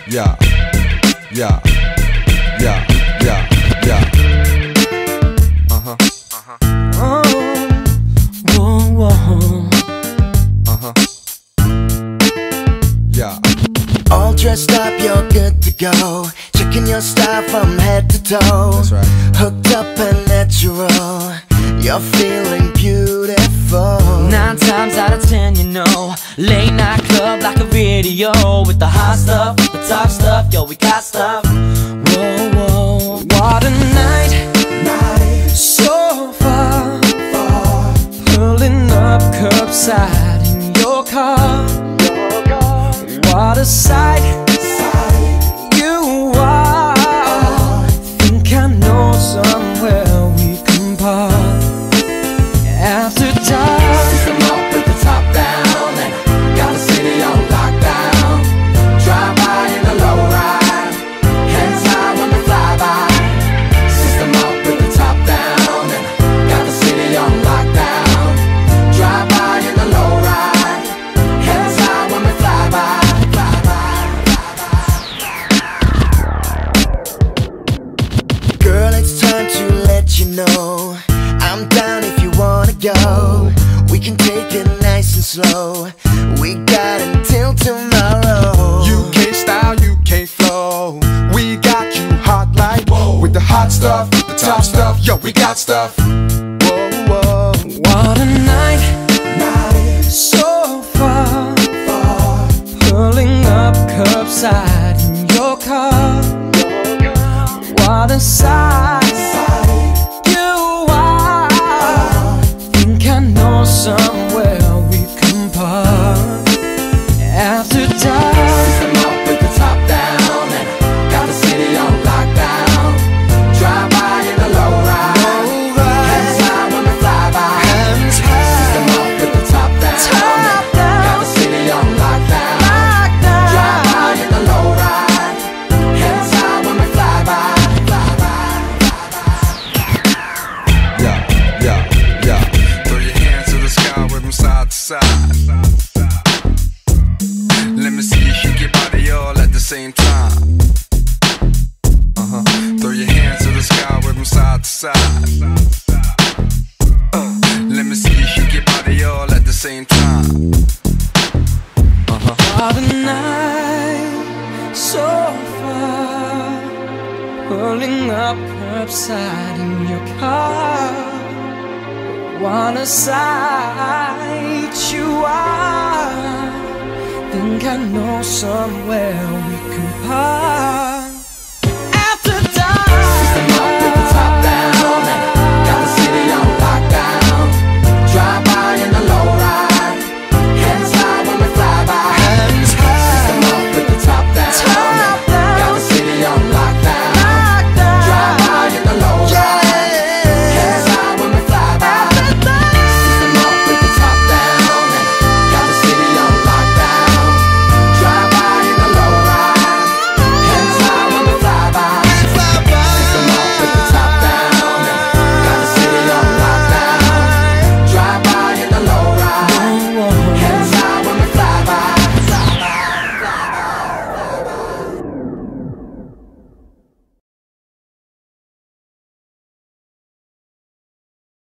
Yeah, yeah, yeah, yeah, yeah. Uh-huh, uh-huh. Oh, whoa, whoa. Uh-huh. Yeah. All dressed up, you're good to go. Checking your style from head to toe. That's right. Hooked up and natural. You're feeling beautiful. 9 times out of 10, you know, late night club like a video with the hot stuff, with the top stuff. Yo, we got stuff. Whoa, whoa, what a night, so far, pulling up curbside in your car. What a sight you are. Think I know somewhere we can park after dark. System up with the top down and got the city on lockdown. Drive by in the low ride, hands high when we fly by. System up with the top down and got the city on lockdown. Drive by in the low ride, hands high when we fly by. Girl, it's time to let you know I'm down if you wanna go. We can take it nice and slow. We got until tomorrow. UK style, UK flow. We got you hot like with the hot stuff, with the top stuff. Yo, we got stuff. Whoa, whoa. What a night, so far, pulling up curbside in your car. What a sight you are. Think I know somewhere we can park after dark. System up with the top down and got the city on lockdown. Drive by in the low ride, hands high when we fly by. System up with the top down and got the city on lockdown. Drive by in the low ride, hands high when we fly by. Yeah, yeah, yeah. Throw your hands to the sky with them side to side. Let me see you shake your body all at the same time. Uh-huh. Throw your hands to the sky with them side to side. Let me see you shake your body all at the same time. Uh-huh. What a night, so far, pulling up curbside in your car. What a sight you are. Think I know somewhere we can park